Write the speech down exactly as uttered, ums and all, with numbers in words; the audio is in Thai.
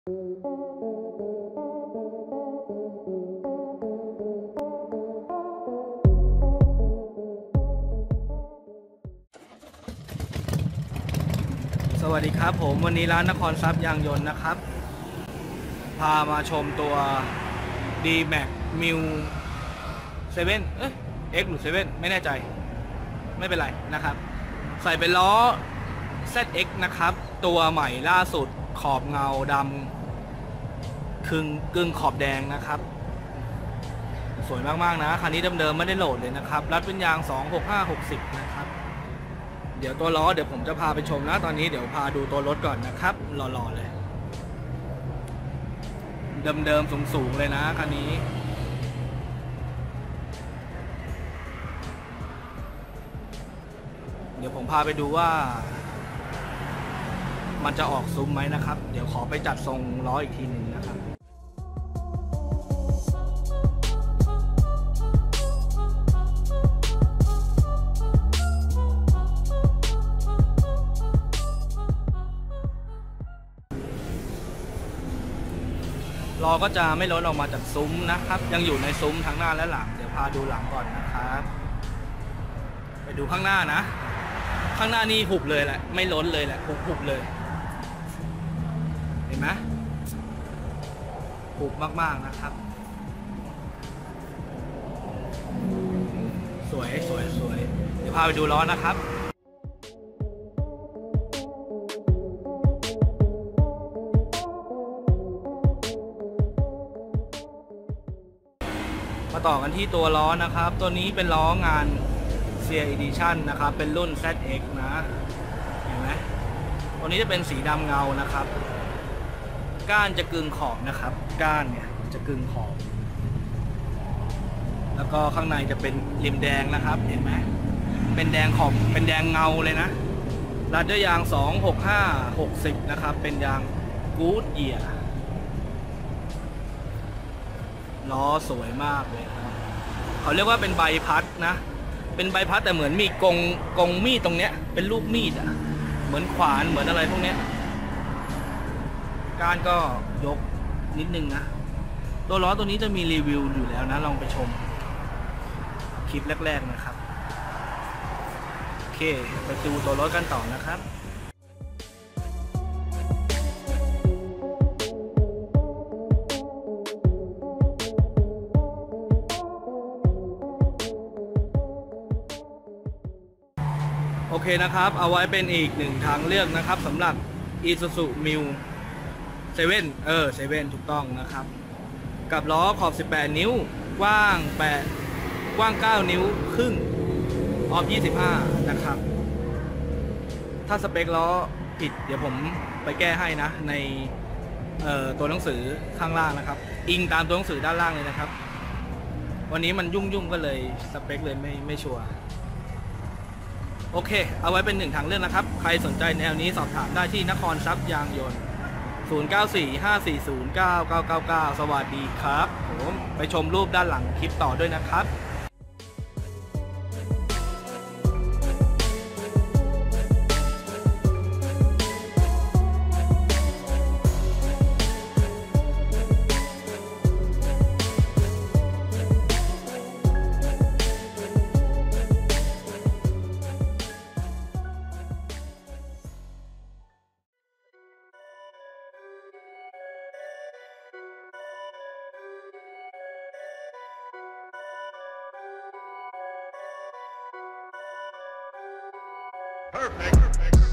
สวัสดีครับผมวันนี้ร้านนครทรัพย์ยางยนต์นะครับพามาชมตัว ดี แม็กซ์ มิว เซเว่น เอ๊ะ X หรือ เซเว่น ไม่แน่ใจไม่เป็นไรนะครับใส่เป็นล้อ แซด เอ็กซ์ นะครับตัวใหม่ล่าสุดขอบเงาดำครึ่งกึ่งขอบแดงนะครับสวยมากๆนะคันนี้เดิมๆไม่ได้โหลดเลยนะครับรัดเป็นยางสองหกห้า หกสิบนะครับเดี๋ยวตัวล้อเดี๋ยวผมจะพาไปชมนะตอนนี้เดี๋ยวพาดูตัวรถก่อนนะครับหล่อๆเลยเดิมๆสูงๆเลยนะคันนี้เดี๋ยวผมพาไปดูว่ามันจะออกซุ้มไหมนะครับเดี๋ยวขอไปจัดทรงล้ออีกทีหนึ่งนะครับล้อก็จะไม่ล้นออกมาจากซุ้มนะครับยังอยู่ในซุ้มทั้งหน้าและหลังเดี๋ยวพาดูหลังก่อนนะครับไปดูข้างหน้านะข้างหน้านี่หุบเลยแหละไม่ล้นเลยแหละหุบหุบเลยเห็นไหมหุบมากๆนะครับสวยสวยสวยเดี๋ยวพาไปดูล้อนะครับมาต่อกันที่ตัวล้อนะครับตัวนี้เป็นล้องาน เซีย Edition นะครับเป็นรุ่น แซด เอ็กซ์ นะเห็นไหมตัวนี้จะเป็นสีดำเงานะครับก้านจะกึ่งขอบนะครับก้านเนี่ยจะกึ่งขอบแล้วก็ข้างในจะเป็นริมแดงนะครับเห็นไหมเป็นแดงขอบเป็นแดงเงาเลยนะรัดด้วยยางสองหกห้า หกสิบนะครับเป็นยางกู๊ดเยียร์ล้อสวยมากเลยครับเขาเรียกว่าเป็นใบพัดนะเป็นใบพัดแต่เหมือนมีกงกงมีดตรงเนี้ยเป็นลูกมีดอ่ะเหมือนขวานเหมือนอะไรพวกเนี้ยก้านก็ยกนิดนึงนะตัวล้อตัวนี้จะมีรีวิวอยู่แล้วนะลองไปชมคลิปแรกๆนะครับโอเคไปดูตัวรถกันต่อนะครับโอเคนะครับเอาไว้เป็นอีกหนึ่งทางเลือกนะครับสำหรับ Isuzu มิว เซเว่น เออ เซเว่น ถูกต้องนะครับกับล้อขอบสิบแปดนิ้วกว้างแปดกว้างเก้านิ้วครึ่งออฟยี่สิบห้านะครับถ้าสเปคล้อผิดเดี๋ยวผมไปแก้ให้นะในเอ่อตัวหนังสือข้างล่างนะครับอิงตามตัวหนังสือด้านล่างเลยนะครับวันนี้มันยุ่งๆก็เลยสเปคเลยไม่ไม่ชัวร์โอเคเอาไว้เป็นหนึ่งทางเลือกนะครับใครสนใจแนวนี้สอบถามได้ที่นครทรัพย์ยางยนต์ศูนย์ เก้า สี่ ห้า สี่ ศูนย์ เก้า เก้า เก้า เก้าสวัสดีครับผมไปชมรูปด้านหลังคลิปต่อด้วยนะครับ Perfect. Perfect.